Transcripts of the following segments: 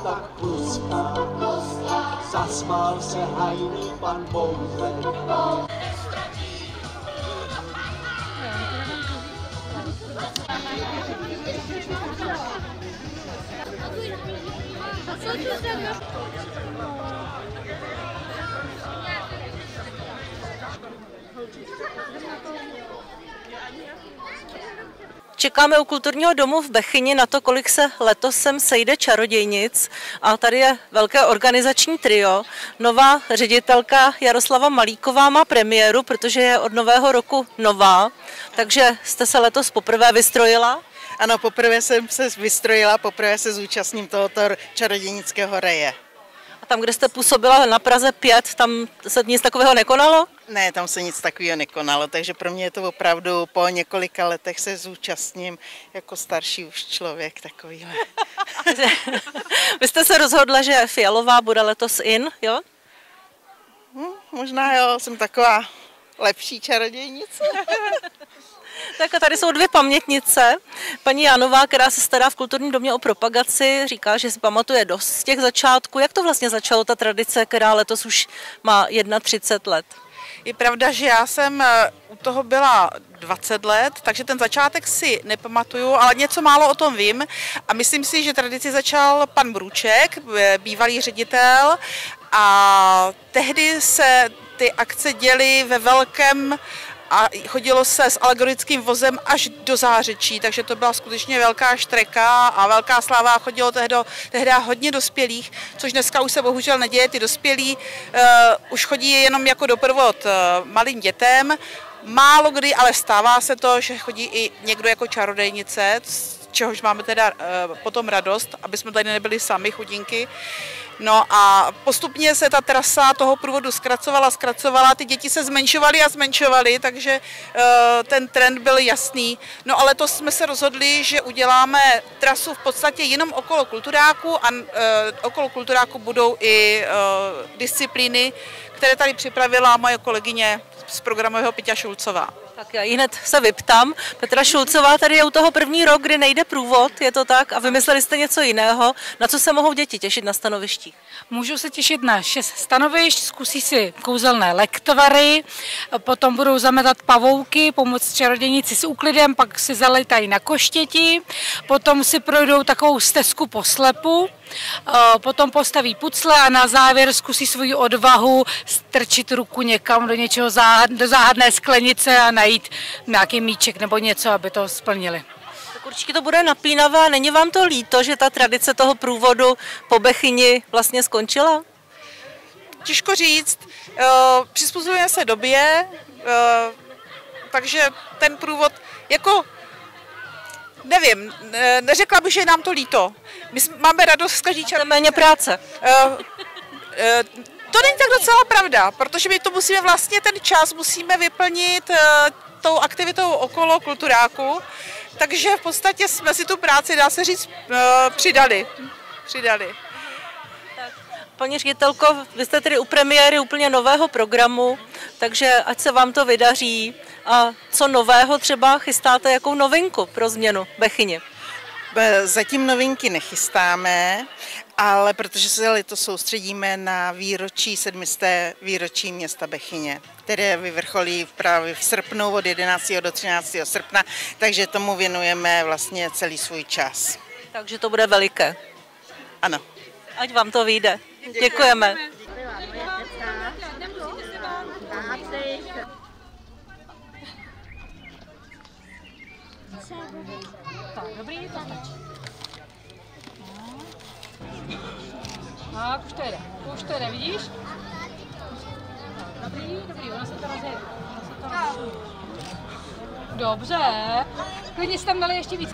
tak pluská. Zasmál se hajný pan Bouřek. Čekáme u kulturního domu v Bechyni na to, kolik se letos sem sejde čarodějnic. A tady je velké organizační trio. Nová ředitelka Jaroslava Malíková má premiéru, protože je od nového roku nová. Takže jste se letos poprvé vystrojila? Ano, poprvé jsem se vystrojila, poprvé se zúčastním tohoto čarodějnického reje. A tam, kde jste působila na Praze 5, tam se nic takového nekonalo? Ne, tam se nic takového nekonalo, takže pro mě je to opravdu po několika letech se zúčastním jako starší už člověk takovýhle. Vy jste se rozhodla, že fialová bude letos in, jo? Možná jo, jsem taková lepší čarodějnice. Tak a tady jsou dvě pamětnice. Paní Janová, která se stará v kulturním domě o propagaci, říká, že si pamatuje dost z těch začátků. Jak to vlastně začalo, ta tradice, která letos už má 31 let? Je pravda, že já jsem u toho byla 20 let, takže ten začátek si nepamatuju, ale něco málo o tom vím. A myslím si, že tradici začal pan Brůček, bývalý ředitel, a tehdy se ty akce děly ve velkém a chodilo se s alegorickým vozem až do Zářečí, takže to byla skutečně velká štreka a velká sláva. Chodilo tehdy hodně dospělých, což dneska už se bohužel neděje. Ty dospělí už chodí jenom jako doprovod malým dětem. Málo kdy, ale stává se to, že chodí i někdo jako čarodejnice, z čehož máme teda potom radost, aby jsme tady nebyli sami chudinky. No a postupně se ta trasa toho průvodu zkracovala, ty děti se zmenšovaly a zmenšovaly, takže ten trend byl jasný. No ale to jsme se rozhodli, že uděláme trasu v podstatě jenom okolo kulturáku a okolo kulturáku budou i disciplíny, které tady připravila moje kolegyně z programového Peťa Šulcová. Tak já hned se vyptám. Petra Šulcová tady je u toho první rok, kdy nejde průvod, je to tak? A vymysleli jste něco jiného. Na co se mohou děti těšit na stanovištích? Můžou se těšit na 6 stanovišť, zkusí si kouzelné lektvary, potom budou zametat pavouky, pomoct čarodějnici s úklidem, pak si zaletají na koštěti, potom si projdou takovou stezku po slepu, potom postaví pucle a na závěr zkusí svoji odvahu strčit ruku někam do něčeho do záhadné sklenice a najít nějaký míček nebo něco, aby to splnili. Tak určitě to bude napínavé. Není vám to líto, že ta tradice toho průvodu po Bechyni vlastně skončila? Těžko říct. Přizpůsobujeme se době, takže ten průvod jako nevím, neřekla bych, že je nám to líto. My máme radost z každý čas. Méně práce. To není tak docela pravda, protože my to musíme vlastně ten čas musíme vyplnit tou aktivitou okolo kulturáku, takže v podstatě jsme si tu práci, dá se říct, přidali. Paní ředitelko, vy jste tedy u premiéry úplně nového programu, takže ať se vám to vydaří. A co nového třeba chystáte, jakou novinku pro změnu Bechyni? Zatím novinky nechystáme, ale protože se letos soustředíme na výročí 700. výročí města Bechyně, které vyvrcholí právě v srpnu od 11. do 13. srpna, takže tomu věnujeme vlastně celý svůj čas. Takže to bude veliké. Ano. Ať vám to vyjde. Děkujeme. Dobrý, tak už to jde, vidíš? Dobrý, ono se to rozjede. Dobře, klidně jsi tam dali ještě víc.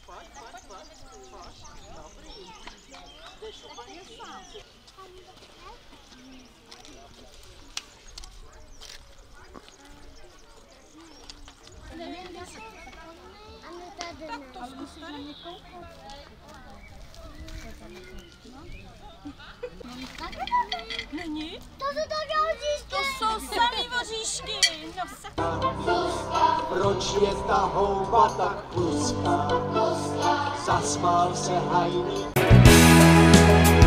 Není? To jsou také oříšky. To jsou samý oříšky. Proč je ta houba tak pluská? Zasmál se hajný.